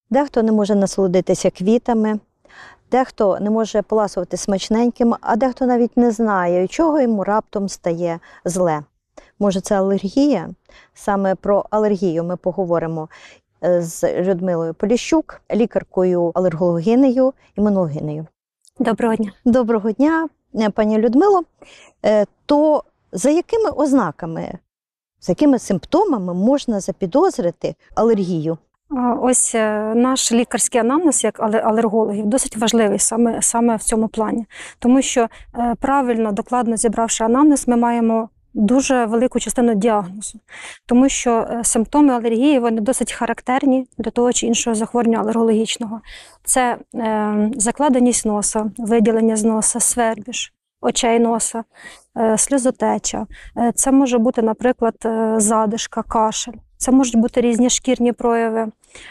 Дехто не може насолодитися квітами, дехто не може поласувати смачненьким, а дехто навіть не знає, чого йому раптом стає зле. Може, це алергія? Саме про алергію ми поговоримо з Людмилою Поліщук, лікаркою-алергологинею, імунологинею. Доброго дня. Доброго дня, пані Людмило. То за якими ознаками, за якими симптомами можна запідозрити алергію? Ось наш лікарський анамнез, як алергологів, досить важливий саме в цьому плані. Тому що правильно, докладно зібравши анамнез, ми маємо дуже велику частину діагнозу. Тому що симптоми алергії, вони досить характерні для того чи іншого захворювання алергологічного. Це закладеність носа, виділення з носа, свербіж очей, носа, сльозотеча. Це може бути, наприклад, задишка, кашель. Це можуть бути різні шкірні прояви,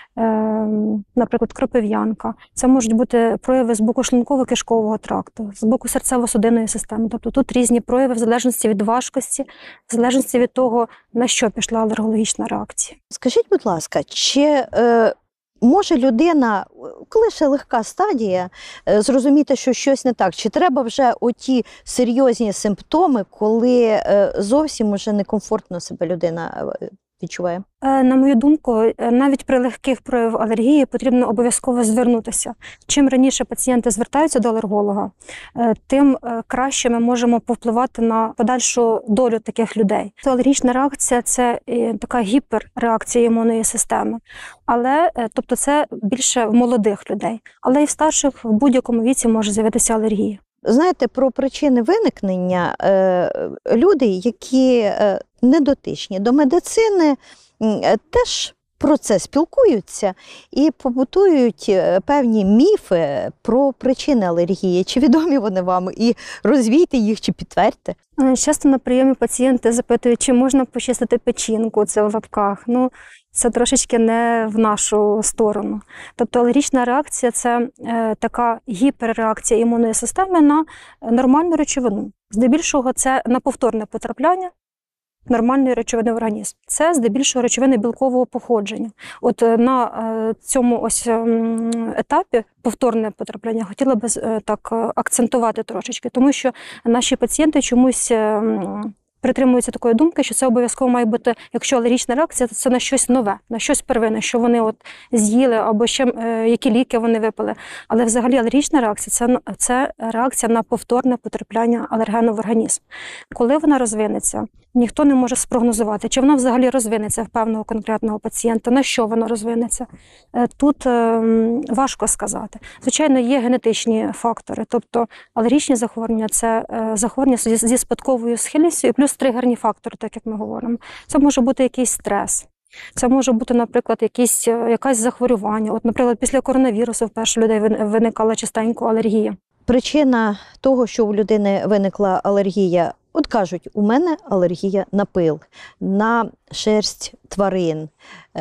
наприклад, кропив'янка. Це можуть бути прояви з боку шлунково-кишкового тракту, з боку серцево-судинної системи. Тобто тут різні прояви в залежності від важкості, в залежності від того, на що пішла алергологічна реакція. Скажіть, будь ласка, чи може людина, коли ще легка стадія, зрозуміти, що щось не так? Чи треба вже оті серйозні симптоми, коли зовсім уже некомфортно себе людина відчуває? На мою думку, навіть при легких проявах алергії потрібно обов'язково звернутися. Чим раніше пацієнти звертаються до алерголога, тим краще ми можемо повпливати на подальшу долю таких людей. Алергічна реакція – це така гіперреакція імунної системи, але тобто це більше в молодих людей, але і в старших в будь-якому віці може з'явитися алергія. Знаєте, про причини виникнення люди, які недотичні до медицини, теж про це спілкуються і побутують певні міфи про причини алергії. Чи відомі вони вам? І розвійте їх, чи підтвердьте. Часто на прийомі пацієнти запитують, чи можна почистити печінку, це в лапках. Це трошечки не в нашу сторону. Тобто алергічна реакція – це така гіперреакція імунної системи на нормальну речовину. Здебільшого це на повторне потрапляння нормальної речовини в організм. Це здебільшого речовини білкового походження. От на цьому ось етапі повторне потрапляння хотіла б так акцентувати трошечки, тому що наші пацієнти чомусь притримуються такої думки, що це обов'язково має бути, якщо алергічна реакція, то це на щось нове, на щось первинне, що вони от з'їли або ще які ліки вони випили. Але взагалі алергічна реакція – це реакція на повторне потрапляння алергену в організм. Коли вона розвинеться, ніхто не може спрогнозувати, чи вона взагалі розвинеться в певного конкретного пацієнта, на що вона розвинеться. Тут важко сказати. Звичайно, є генетичні фактори, тобто алергічні захворювання – це захворювання зі спадковою схильністю і плюс тригерні фактори, так як ми говоримо. Це може бути якийсь стрес. Це може бути, наприклад, якесь захворювання. От, наприклад, після коронавірусу вперше у людей виникала частенько алергія. Причина того, що у людини виникла алергія, от кажуть, у мене алергія на пил, на шерсть тварин,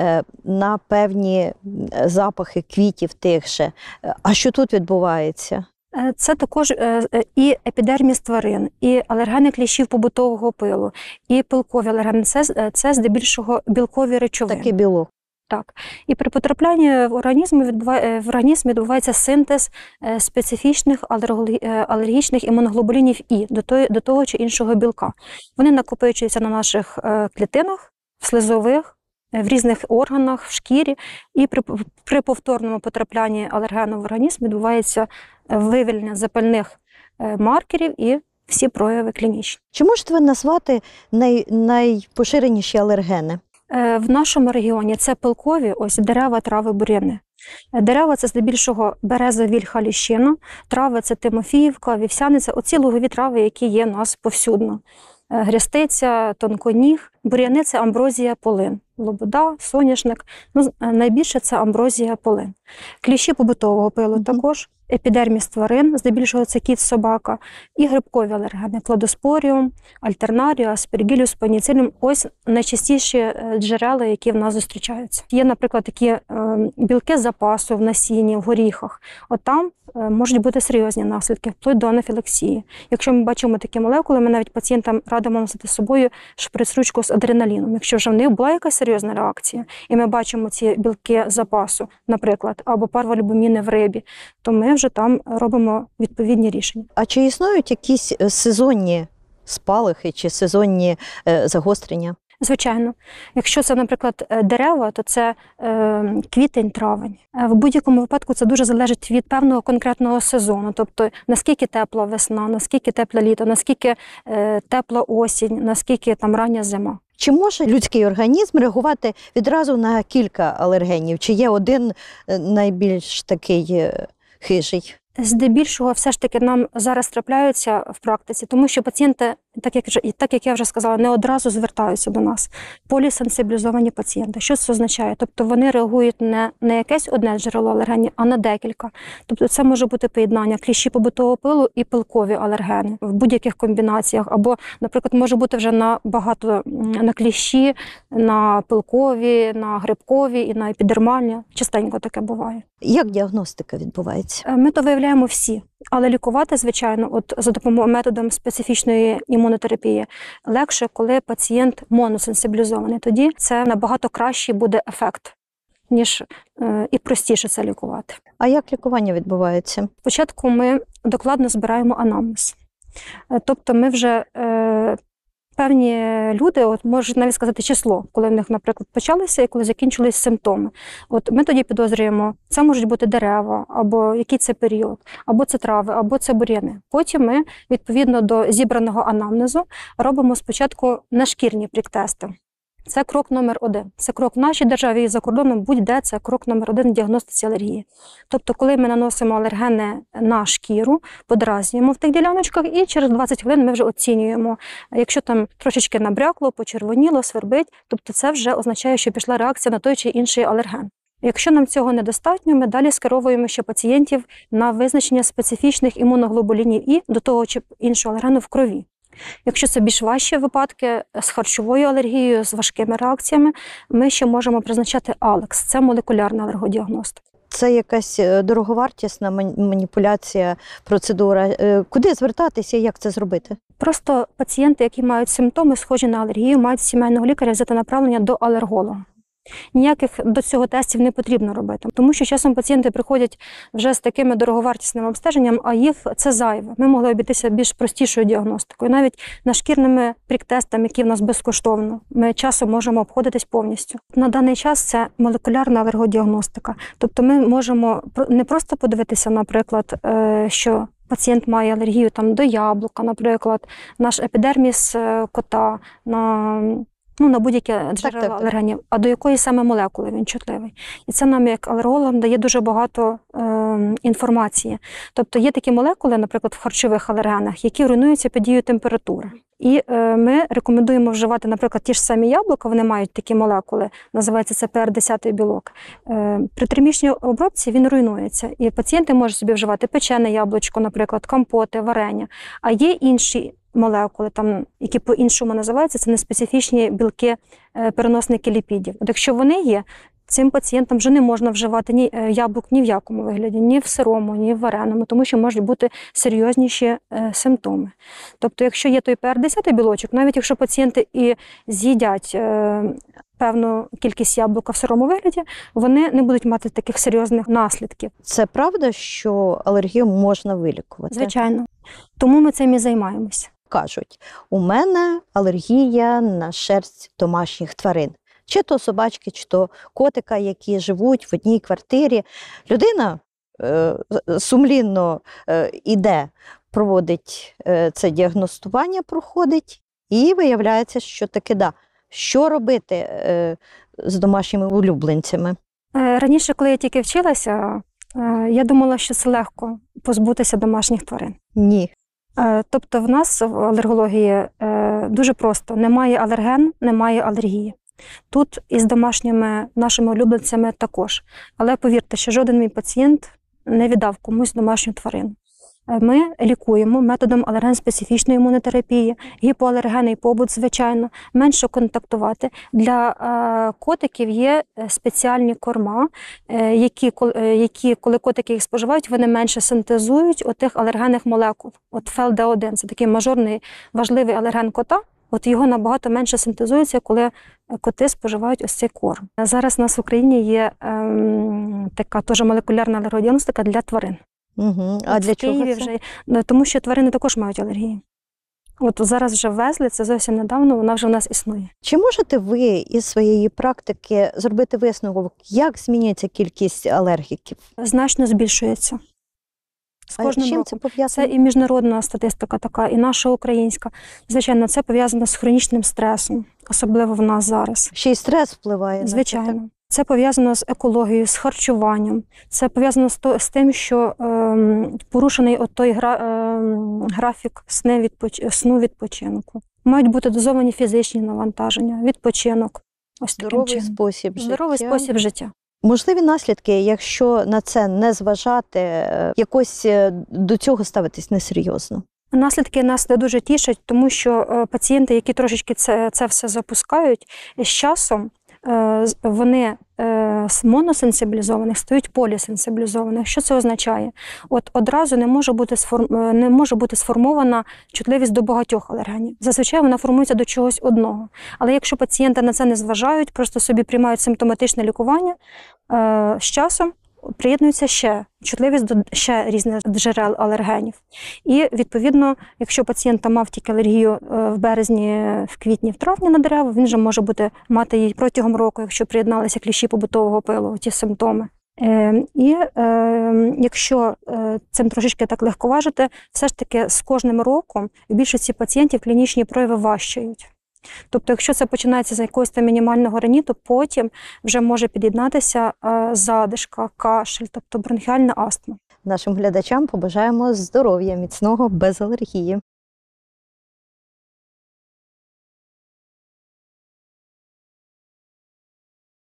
на певні запахи квітів тих же. А що тут відбувається? Це також і епідерміс тварин, і алергени кліщів побутового пилу, і пилкові алергени. Це здебільшого білкові речовини. Такий білок. Так. І при потраплянні в організм відбувається синтез специфічних алергічних імуноглобулінів І до того чи іншого білка. Вони накопичуються на наших клітинах, в слизових, в різних органах, в шкірі. І при повторному потраплянні алергену в організм відбувається вивільнення запальних маркерів і всі прояви клінічні. Чи можете ви назвати найпоширеніші алергени? В нашому регіоні це пилкові, ось дерева, трави, бур'яни. Дерева – це здебільшого береза, вільха, ліщина, трави – це тимофіївка, вівсяниця, оці лугові трави, які є у нас повсюдно. Грястиця, тонконіг, бур'яни – це амброзія, полин, лобода, соняшник, найбільше це амброзія, полин. Кліщі побутового пилу також, епідерміс тварин, здебільшого це кіт, собака, і грибкові алергени, кладоспоріум, альтернаріум, аспергілюс, пеніциліум. Ось найчастіші джерела, які в нас зустрічаються. Є, наприклад, такі білки запасу в насінні, в горіхах. От там можуть бути серйозні наслідки, вплоть до анафілаксії. Якщо ми бачимо такі молекули, ми навіть пацієнтам радимо носити з собою шприц-ручку з адреналіном. Якщо вже в них була якась серйозна реакція, і ми бачимо ці білки запасу, наприклад, або парволюбаміни в рибі, то ми вже там робимо відповідні рішення. А чи існують якісь сезонні спалахи чи сезонні загострення? Звичайно. Якщо це, наприклад, дерева, то це квітень-травень. В будь-якому випадку це дуже залежить від певного конкретного сезону. Тобто, наскільки тепла весна, наскільки тепле літо, наскільки тепла осінь, наскільки там рання зима. Чи може людський організм реагувати відразу на кілька алергенів? Чи є один найбільш такий хижий? Здебільшого все ж таки нам зараз трапляються в практиці, тому що пацієнти, так як я вже сказала, не одразу звертаються до нас. Полісенсибілізовані пацієнти. Що це означає? Тобто вони реагують не на якесь одне джерело алергенів, а на декілька. Тобто це може бути поєднання кліщі побутового пилу і пилкові алергени в будь-яких комбінаціях. Або, наприклад, може бути вже на кліщі, на пилкові, на грибкові і на епідермальні. Частенько таке буває. Як діагностика відбувається? Ми то виявляємо всі, але лікувати, звичайно, за допомогою методом специфічної імунотерапії легше, коли пацієнт моносенсибілізований. Тоді це набагато кращий буде ефект, ніж і простіше це лікувати. А як лікування відбувається? Спочатку ми докладно збираємо анамнез. Тобто ми вже певні люди можуть навіть сказати число, коли в них, наприклад, почалися і коли закінчились симптоми. Ми тоді підозрюємо, це можуть бути дерева, або який це період, або це трави, або це бур'яни. Потім ми, відповідно до зібраного анамнезу, робимо спочатку нашкірні прік-тести. Це крок номер 1. Це крок в нашій державі і за кордоном, будь-де, це крок номер 1 в діагностиці алергії. Тобто, коли ми наносимо алергени на шкіру, подразнюємо в тих діляночках і через 20 хвилин ми вже оцінюємо. Якщо там трошечки набрякло, почервоніло, свербить, тобто це вже означає, що пішла реакція на той чи інший алерген. Якщо нам цього недостатньо, ми далі скеровуємо ще пацієнтів на визначення специфічних імуноглобулінів І до того чи іншого алергену в крові. Якщо це більш важчі випадки з харчовою алергією, з важкими реакціями, ми ще можемо призначати алекс. Це молекулярна алергодіагностика. Це якась дороговартісна маніпуляція, процедура. Куди звертатися і як це зробити? Просто пацієнти, які мають симптоми, схожі на алергію, мають сімейного лікаря взяти направлення до алерголога. Ніяких до цього тестів не потрібно робити, тому що часом пацієнти приходять вже з такими дороговартісним обстеженням, а їх це зайве. Ми могли обійтися більш простішою діагностикою. Навіть нашкірними прік-тестами, які в нас безкоштовно, ми часом можемо обходитись повністю. На даний час це молекулярна алергодіагностика. Тобто ми можемо не просто подивитися, наприклад, що пацієнт має алергію до яблука, наприклад, наш епідерміс кота, на будь-яке джерело алергенів, а до якої саме молекули він чутливий. І це нам, як алергологам, дає дуже багато інформації. Тобто є такі молекули, наприклад, в харчових алергенах, які руйнуються під дією температури. І ми рекомендуємо вживати, наприклад, ті ж самі яблука, вони мають такі молекули, називається це ПР10 білок. При термічній обробці він руйнується. І пацієнти можуть собі вживати печене яблучко, наприклад, компоти, варення. А є інші молекули, які по-іншому називаються, це неспецифічні білки, переносники ліпідів. От якщо вони є, цим пацієнтам вже не можна вживати ні яблук ні в якому вигляді, ні в сирому, ні в вареному, тому що можуть бути серйозніші симптоми. Тобто, якщо є той ПР10 білочок, навіть якщо пацієнти і з'їдять певну кількість яблука в сирому вигляді, вони не будуть мати таких серйозних наслідків. Це правда, що алергію можна вилікувати? Звичайно. Тому ми цим і займаємося. Кажуть, у мене алергія на шерсть домашніх тварин. Чи то собачки, чи то котика, які живуть в одній квартирі. Людина сумлінно іде, проводить це діагностування, проходить, і виявляється, що таки да. Що робити з домашніми улюбленцями? Раніше, коли я тільки вчилася, я думала, що це легко позбутися домашніх тварин. Ні. Тобто в нас в алергології дуже просто. Немає алерген, немає алергії. Тут із домашніми нашими улюбленцями також. Але повірте, що жоден мій пацієнт не віддав комусь домашню тварину. Ми лікуємо методом алерген-специфічної імунотерапії, гіпоалергенний побут, звичайно, менше контактувати. Для котиків є спеціальні корма, які, коли котики їх споживають, вони менше синтезують отих алергенних молекул. От ФелД1 – це такий мажорний важливий алерген кота. От його набагато менше синтезується, коли коти споживають ось цей корм. Зараз у нас в Україні є така теж молекулярна алергодіагностика для тварин. Угу. А для чого це? Вже, тому що тварини також мають алергії. От зараз вже ввезли, це зовсім недавно, вона вже в нас існує. Чи можете ви із своєї практики зробити висновок, як змінюється кількість алергіків? Значно збільшується. З кожним Чим роком. це пов'язано? Це і міжнародна статистика така, і наша українська. Звичайно, це пов'язано з хронічним стресом, особливо в нас зараз. Ще й стрес впливає на це, так? Звичайно. Це пов'язано з екологією, з харчуванням. Це пов'язано з тим, що порушений той графік сну відпочинку. Мають бути дозовані фізичні навантаження, відпочинок. Ось таким Здоровий чином. спосіб життя. Здоровий спосіб життя. Можливі наслідки, якщо на це не зважати, якось до цього ставитись несерйозно? Наслідки нас не дуже тішать, тому що пацієнти, які трошечки це все запускають, з часом вони з моносенсибілізованих стають полісенсибілізованих. Що це означає? От одразу не може бути сформована чутливість до багатьох алергенів. Зазвичай вона формується до чогось одного. Але якщо пацієнти на це не зважають, просто собі приймають симптоматичне лікування, з часом приєднується ще чутливість до ще різних джерел алергенів. І, відповідно, якщо пацієнт мав тільки алергію в березні, в квітні, в травні на дерева, він же може мати її протягом року, якщо приєдналися кліщі побутового пилу, ті симптоми. Якщо цим трошечки так легковажити, все ж таки з кожним роком в більшості пацієнтів клінічні прояви важчають. Тобто, якщо це починається з якогось там мінімального риніту, потім вже може під'єднатися задишка, кашель, тобто бронхіальна астма. Нашим глядачам побажаємо здоров'я міцного без алергії.